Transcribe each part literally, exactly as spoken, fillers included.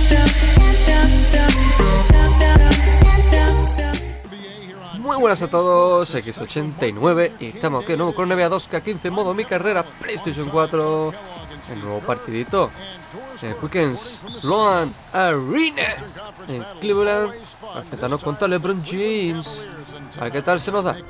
Muy buenas a todos, X ochenta y nueve y estamos aquí de nuevo con N B A dos K quince modo mi carrera PlayStation cuatro. El nuevo partidito en Quickens Sloan Arena en Cleveland, para enfrentarnos contra LeBron James. A ver qué tal se nos da.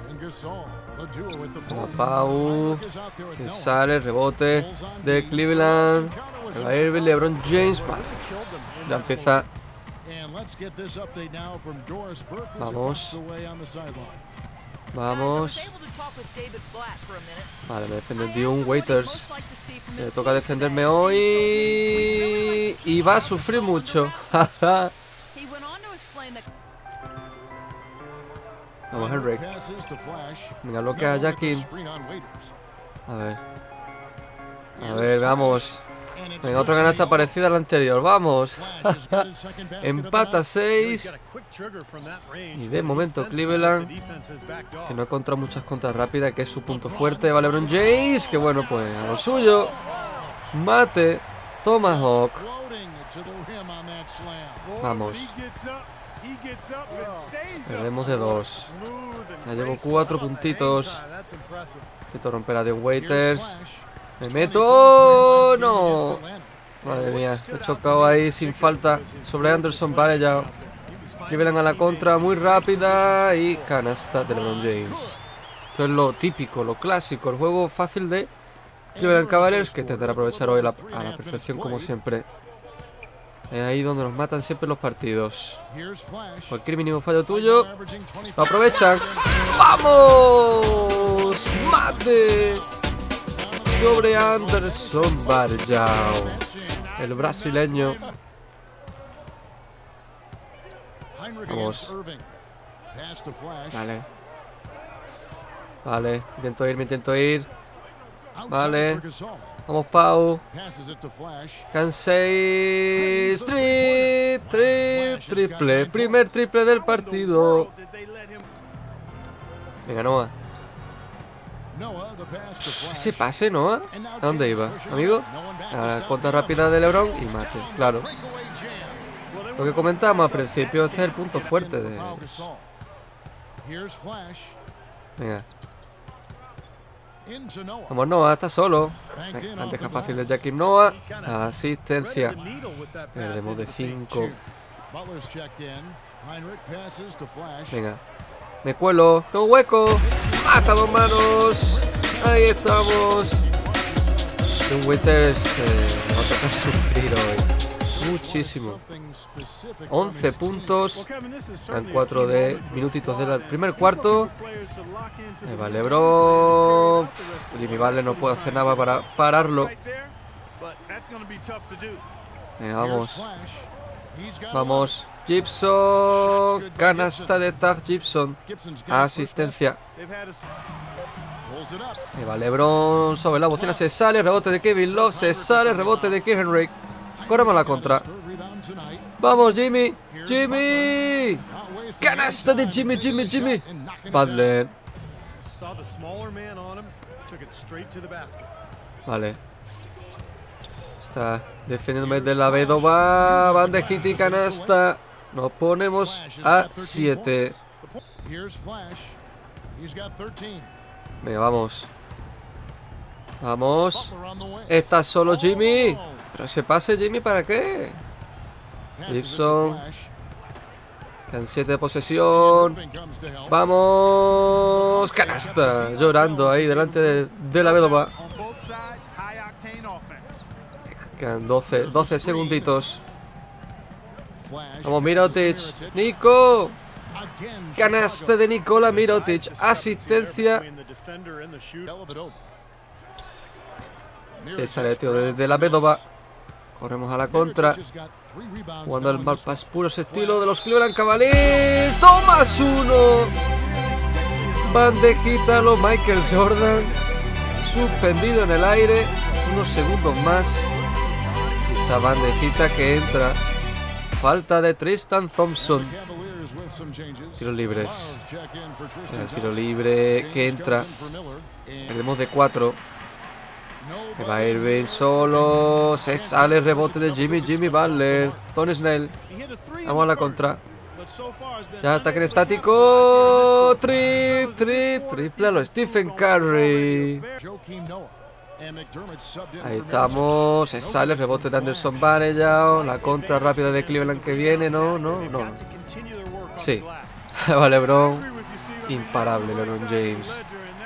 Como Pau, se sale el rebote de Cleveland. Va a ir LeBron James. Vale. Ya empieza. Vamos. Vamos. Vale, me defiende Dion Waiters. Me toca defenderme hoy. Y va a sufrir mucho. Vamos, Henry. Venga, bloquea a Jackin. A ver. A ver, vamos. Venga, otra canasta parecida a la anterior. Vamos. Empata seis. Y de momento Cleveland, que no ha encontrado muchas contras rápidas, que es su punto fuerte. Vale, LeBron James, que bueno, pues a lo suyo. Mate. Tomahawk. Vamos. Perdemos de dos. Ya llevo cuatro puntitos. Intento romper a Dion Waiters. Me meto. ¡Oh, no! Madre mía, he chocado ahí sin falta sobre Anderson. Vale, ya. Cleveland a la contra muy rápida. Y canasta de LeBron James. Esto es lo típico, lo clásico. El juego fácil de Cleveland Cavaliers, que intentará aprovechar hoy la, a la perfección como siempre. Es ahí donde nos matan siempre los partidos. Cualquier mínimo fallo tuyo lo aprovechan. ¡Vamos! ¡Mate! Sobre Anderson Varejão, el brasileño. Vamos. Vale. Vale, intento ir, me intento ir. Vale. Vamos, Pau. Canseis. Tri, tri, triple. Primer triple del partido. Venga, Noah. Ese pase, Noah. ¿A dónde iba, amigo? A la contra rápida de LeBron y mate. Claro. Lo que comentábamos al principio, este es el punto fuerte de ellos. Venga. Vamos, Noah, está solo. Venga, deja fácil de Jackie Noah. Asistencia. Perdemos de cinco. Venga. Me cuelo. Tengo hueco. Mata dos manos. Ahí estamos. Dion Waiters eh, va a tocar sufrir hoy. Muchísimo. once puntos. En cuatro de minutitos del primer cuarto. Ahí va LeBron. Jimmy Butler no puede hacer nada para pararlo. Venga, vamos. Vamos. Gibson. Canasta de Taj Gibson. Asistencia. Ahí va LeBron sobre la bocina. Se sale. Rebote de Kevin Love. Se sale. Rebote de Keith Henry. Corremos la contra. Vamos, Jimmy. Jimmy. Canasta de Jimmy, Jimmy, Jimmy. Butler. Vale. Está defendiéndome de la Vedova. Bandejita y canasta. Nos ponemos a siete. Venga, vamos. Vamos. Está solo Jimmy. Pero ese pase, Jimmy, ¿para qué? Gibson. Quedan siete de posesión. Vamos. Canasta. Llorando ahí delante de, de la Vedova. Quedan doce, doce segunditos. Vamos, Mirotic. Nico. Canasta de Nikola Mirotic. Asistencia. Se sale, tío, de, de la Vedova. Corremos a la contra. Jugando el más puro estilo de los Cleveland Cavaliers. ¡Tomas uno! Bandejita lo Michael Jordan. Suspendido en el aire. Unos segundos más. Esa bandejita que entra. Falta de Tristan Thompson. Tiros libres. El tiro libre que entra. Perdemos de cuatro. Que va Irving solo. Se sale el rebote de Jimmy, Jimmy Butler. Tony Snell. Vamos a la contra. Ya ataque en estático. Trip, trip, triple a lo Stephen Curry. Ahí estamos. Se sale el rebote de Anderson Varejao. La contra rápida de Cleveland que viene. No, no, no. Sí. Vale, LeBron. Imparable, LeBron James.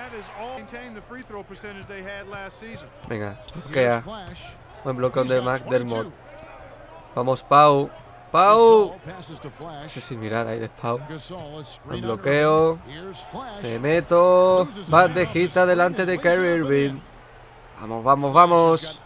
Venga, bloquea. Buen bloqueo de McDermott. Vamos, Pau. Pau. No sé si mirar ahí de Pau. Buen bloqueo. Me meto. Bandejita delante de Kyrie Irving. Vamos, vamos, vamos.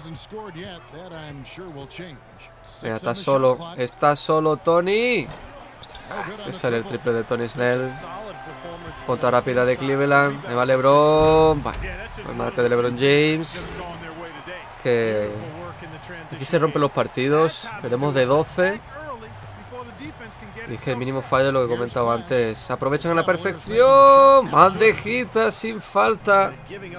Venga, está solo. Está solo Tony. Ah, se sale el triple de Tony Snell. Contra rápida de Cleveland. Me va LeBron. Vale. El mate de LeBron James. Que aquí se rompen los partidos. Veremos de doce. Dije el mínimo fallo, lo que he comentado antes. Aprovechan a la perfección. Bandejita sin falta.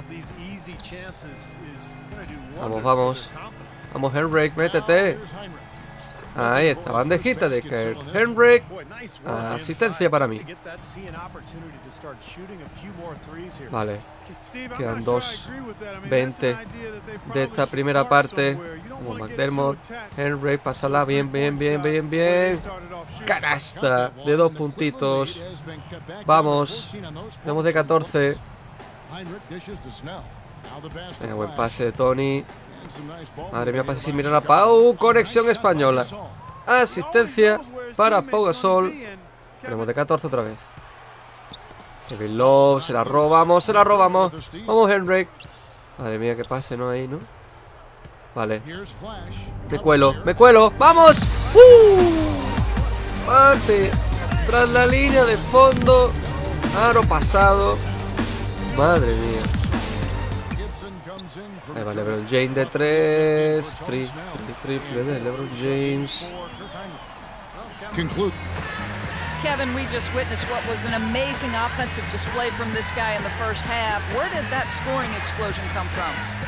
Vamos, vamos. Vamos, Henrik, métete. Ahí está, bandejita de Kirk Henrik. Asistencia para mí. Vale. Quedan dos veinte de esta primera parte. Como McDermott. Henrik, pásala bien, bien, bien, bien, bien. Canasta de dos puntitos. Vamos. Tenemos de catorce. Venga, buen pase de Tony. Madre mía, pase sin mirar a Pau. Conexión española. Asistencia para Pau Gasol. Tenemos de catorce otra vez. Kevin Love, se la robamos, se la robamos. Vamos, Henrik. Madre mía, que pase, ¿no? Ahí, ¿no? Vale. Me cuelo, me cuelo. ¡Vamos! ¡Uh! Pase. Tras la línea de fondo. Aro pasado. Madre mía. Ahí va LeBron James de tres. Tri, tri, triple de LeBron James. Kevin, we just witnessed what was an amazing offensive display from this guy in the first half. Where did that scoring explosion come from?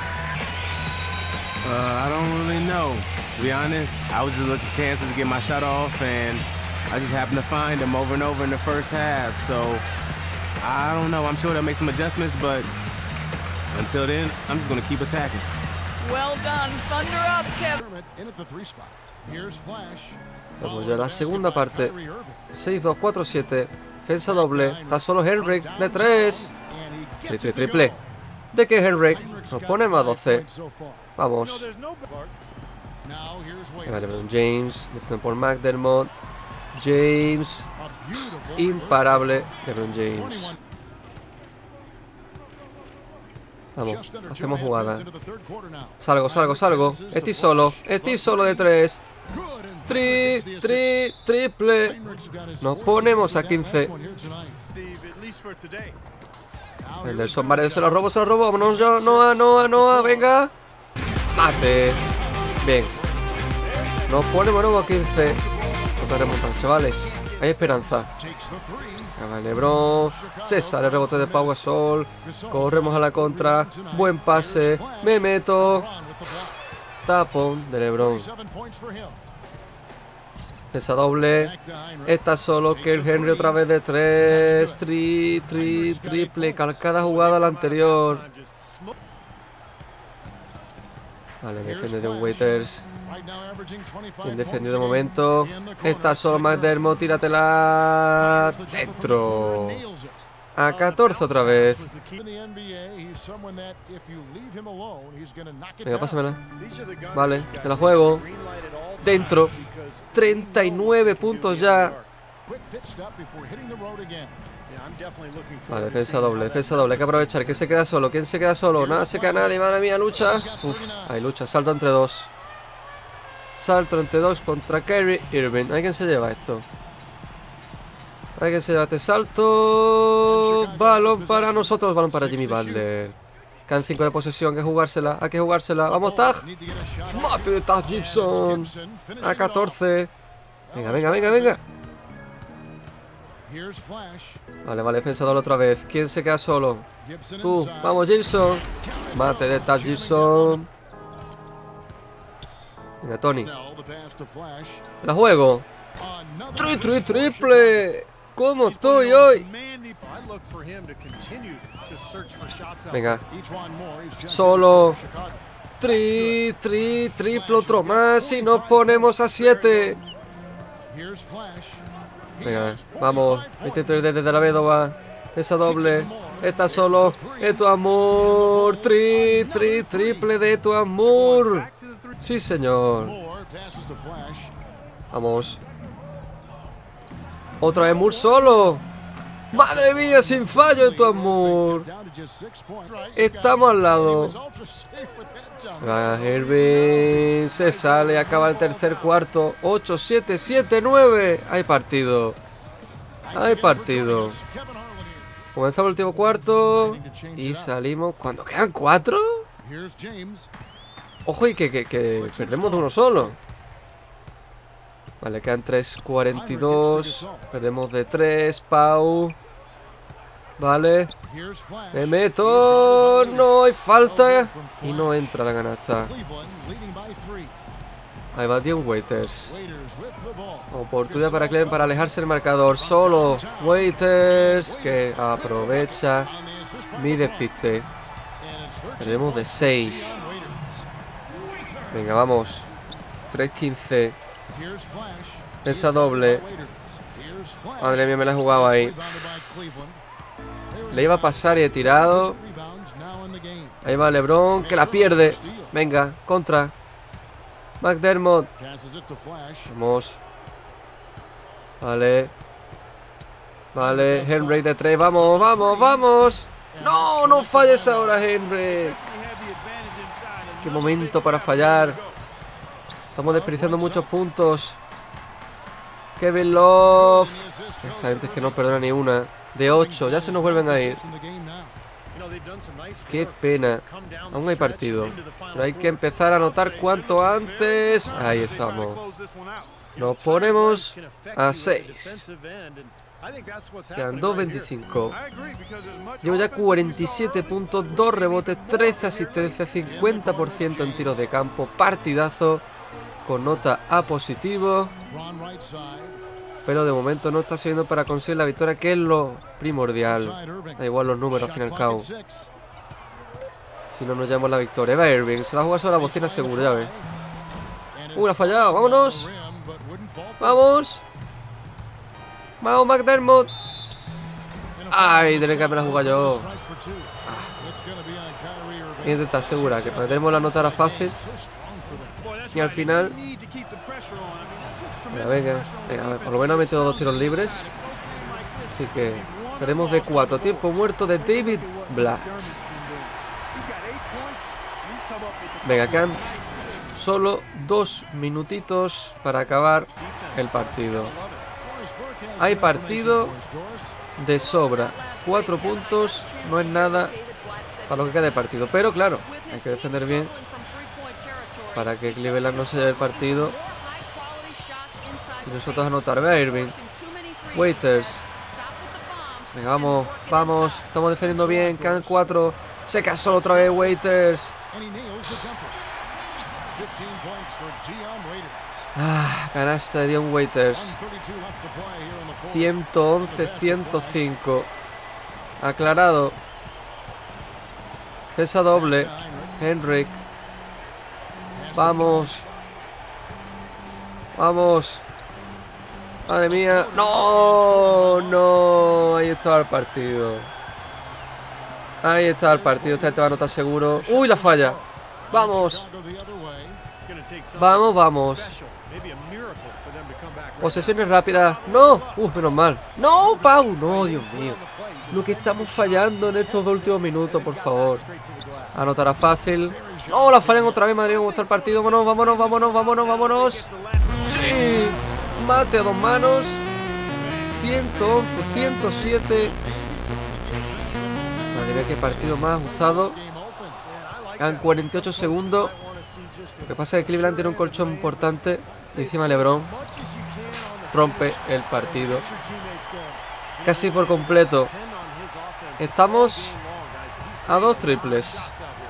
Uh, I don't really know. To be honest, I was just looking for chances to get my shot off, and I just happened to find them over and over in the first half. So, I don't know. I'm sure they'll make some adjustments, but until then, I'm just going to keep attacking. Well done. Thunder up, Kevin. Vamos ya a la segunda parte. seis dos cuatro siete. Defensa doble. Está solo Henrik de tres. Triple, triple. De que Henrik nos pone más doce. Vamos. Vale, LeBron James. Defensa por McDermott. James. Imparable. LeBron James. Vamos, hacemos jugada. Salgo, salgo, salgo. Estoy solo, estoy solo de tres. Tri, tri, triple. Nos ponemos a quince. El Nelson Varejao se lo robo, se lo robo. Vámonos yo, Noah, Noah, Noah, venga. Mate. Bien. Nos ponemos nuevo a quince. No te remontan, chavales. Hay esperanza. Vale, LeBron. Se sale el rebote de Pau Gasol. Corremos a la contra. Buen pase. Me meto. Tapón de LeBron. Esa doble. Está solo que el Henry otra vez de tres. Tri, tri, triple. Calcada jugada a la anterior. Vale, defiende de Waiters. Bien defendido de momento. Está solo McDermott. Tíratela. Dentro. A catorce otra vez. Venga, pásamela. Vale, me la juego. Dentro. treinta y nueve puntos ya. Vale, defensa doble, defensa doble. Hay que aprovechar. ¿Quién se queda solo? ¿Quién se queda solo? Nada se queda nadie. Madre mía, lucha. Uf, ahí lucha. Salto entre dos. Salto entre dos contra Kyrie Irving. ¿Hay quien se lleva esto? ¿Hay quien se lleva este salto? Balón para nosotros. Balón para Jimmy Butler. Quedan cinco de posesión. Hay que jugársela. Hay que jugársela. Vamos, Tag. Mate de Tag Gibson. A catorce. Venga, venga, venga, venga. Vale, vale, defensa doble otra vez. ¿Quién se queda solo? Tú, vamos Gibson. Mate de tal Gibson. Venga, Tony. La juego. Tri, tri, triple. ¿Cómo estoy hoy? Venga. Solo. Tri, tri, triple, otro más y nos ponemos a siete. Venga, vamos. veintitrés desde la Vedova. Esa doble. Está solo. Es tu amor. Tri, tri, triple de tu amor. Sí, señor. Vamos. Otra vez Moore solo. Madre mía, sin fallo de tu amor. Estamos al lado. Ah, Irving se sale, acaba el tercer cuarto. ocho, siete, siete, nueve. Hay partido. Hay partido. Comenzamos el último cuarto. Y salimos. ¿Cuándo quedan cuatro? Ojo, y que, que, que perdemos de uno solo. Vale, quedan tres cuarenta y dos. Perdemos de tres, Pau. Vale. Me meto. No hay falta. Y no entra la canasta. Ahí va Dion Waiters. Oportunidad para Cleveland para alejarse del marcador. Solo Waiters, que aprovecha mi despiste. Perdemos de seis. Venga, vamos. tres quince. Esa doble. Madre mía, me la he jugado ahí. Le iba a pasar y he tirado. Ahí va LeBron, que la pierde. Venga, contra McDermott. Vamos. Vale. Vale, Henry de tres. Vamos, vamos, vamos. No, no falles ahora, Henry. Qué momento para fallar. Estamos desperdiciando muchos puntos. Kevin Love. Esta gente es que no perdona ni una. De ocho, ya se nos vuelven a ir. Qué pena. Aún hay partido. Pero hay que empezar a anotar cuanto antes. Ahí estamos. Nos ponemos a seis. Quedan dos veinticinco. Llevo ya cuarenta y siete puntos, dos rebotes, trece asistencias, cincuenta por ciento en tiros de campo. Partidazo con nota A positivo. Pero de momento no está sirviendo para conseguir la victoria, que es lo primordial. Da igual los números al fin y al cabo. Si no nos llevamos la victoria. Va Irving, se la juega sobre la bocina seguro, ya ves. Uh, la ha fallado, vámonos. Vamos. Vamos, McDermott. Ay, tenía que haberla jugado yo. Y intentar asegurar que perdemos la nota era fácil. Y al final. Venga, venga, venga, a ver, por lo menos ha metido dos tiros libres. Así que perdemos de cuatro. Tiempo muerto de David Blatt. Venga, quedan solo dos minutitos para acabar el partido. Hay partido de sobra. Cuatro puntos no es nada para lo que queda de partido. Pero claro, hay que defender bien para que Cleveland no se lleve el partido. Y nosotros anotar. Ve a Irving. Waiters. Venga, vamos, vamos. Estamos defendiendo bien. Quedan cuatro. Se casó otra vez Waiters. Ah, canasta de Dion Waiters. ciento once a ciento cinco. Aclarado. Esa doble. Henrik. Vamos. Vamos. Madre mía. No, no. Ahí estaba el partido. Ahí está el partido. Este te va a anotar seguro. Uy, la falla. Vamos. Vamos, vamos. Posesiones rápidas. No. Uf, menos mal. No, Pau. No, Dios mío. Lo que estamos fallando en estos dos últimos minutos, por favor. Anotará fácil. No, la fallan otra vez, madre mía, cómo está el partido. Vámonos, vámonos, vámonos, vámonos, vámonos. Sí. Mate a dos manos. ciento once, ciento siete. Madre mía, qué partido más ajustado. Quedan cuarenta y ocho segundos. Lo que pasa es que Cleveland tiene un colchón importante. Y encima LeBron rompe el partido. casi por completo. Estamos a dos triples.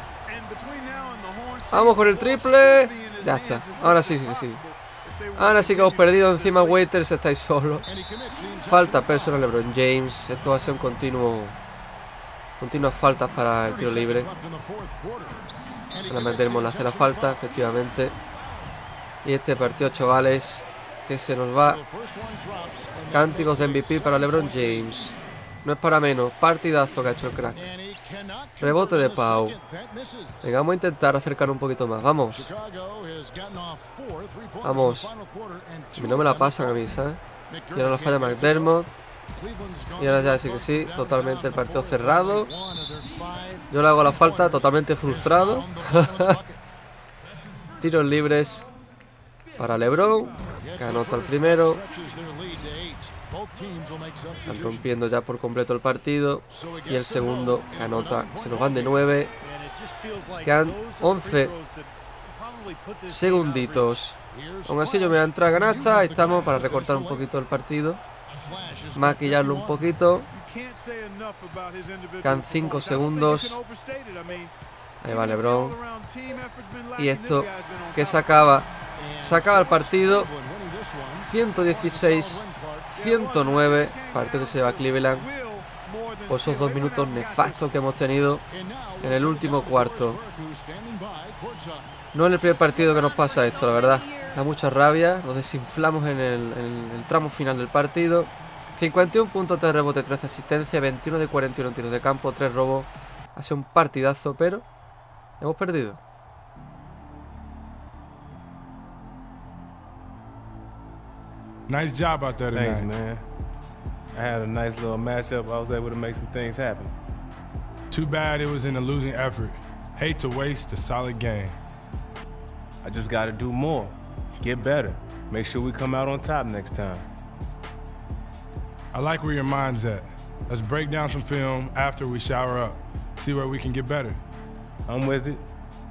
Vamos con el triple. Ya está. Ahora sí que sí. Ahora sí que hemos perdido. Encima Waiters estáis solos. Falta personal LeBron James. Esto va a ser un continuo. Continuas faltas para el tiro libre. Ahora meteremos la hace la falta, efectivamente. Y este partido, chavales, que se nos va. Cánticos de M V P para LeBron James. No es para menos. Partidazo que ha hecho el crack. Rebote de Pau. Venga, vamos a intentar acercar un poquito más. Vamos. Vamos. Y no me la pasan a mí, ¿sabes? Y ahora lo falla McDermott. Y ahora ya sí que sí. Totalmente el partido cerrado. Yo le hago la falta totalmente frustrado. Tiros libres para LeBron, que anota el primero. Están rompiendo ya por completo el partido. Y el segundo que anota. Se nos van de nueve. Quedan once segunditos. Aún así yo me voy a entrar a canasta. Ahí estamos para recortar un poquito el partido. Maquillarlo un poquito. Quedan cinco segundos. Ahí va LeBron. Y esto que se acaba. Se acaba el partido. ciento dieciséis a ciento nueve. Partido que se lleva Cleveland. Por esos dos minutos nefastos que hemos tenido en el último cuarto. No es el primer partido que nos pasa esto, la verdad. Da mucha rabia. Nos desinflamos en el, en el tramo final del partido. cincuenta y uno puntos, tres rebotes, trece asistencias, veintiuno de cuarenta y uno en tiros de campo, tres robos. Ha sido un partidazo, pero hemos perdido. Nice job out there tonight. Thanks, man. I had a nice little matchup. I was able to make some things happen. Too bad it was in a losing effort. Hate to waste a solid game. I just got to do more, get better, make sure we come out on top next time. I like where your mind's at. Let's break down some film after we shower up. See where we can get better. I'm with it.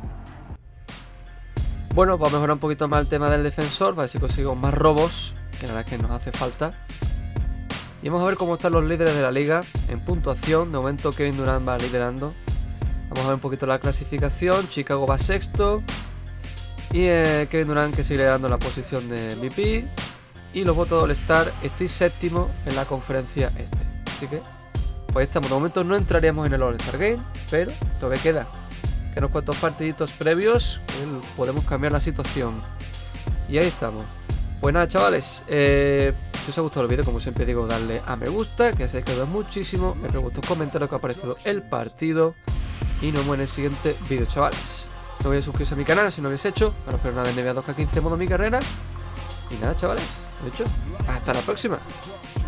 Bueno, pues mejorar un poquito más el tema del defensor, para ver si conseguimos más robos, que la verdad es que nos hace falta. Y vamos a ver cómo están los líderes de la liga en puntuación. De momento Kevin Durant va liderando. Vamos a ver un poquito la clasificación. Chicago va sexto. Y eh, Kevin Durant que sigue dando la posición de M V P. Y los votos de All-Star, estoy séptimo en la conferencia este. Así que, pues estamos. De momento no entraríamos en el All-Star Game, pero todavía queda. Que unos cuantos partiditos previos, eh, podemos cambiar la situación. Y ahí estamos. Pues nada, chavales, eh, si os ha gustado el vídeo, como siempre digo, darle a me gusta, que se quedado muchísimo. Me pregunto, comentar que ha parecido el partido. Y nos vemos en el siguiente vídeo, chavales. No olvidéis suscribiros a mi canal si no lo habéis hecho. Para no perder nada de N B A dos K quince modo mi carrera. Y nada, chavales, lo dicho, hasta la próxima.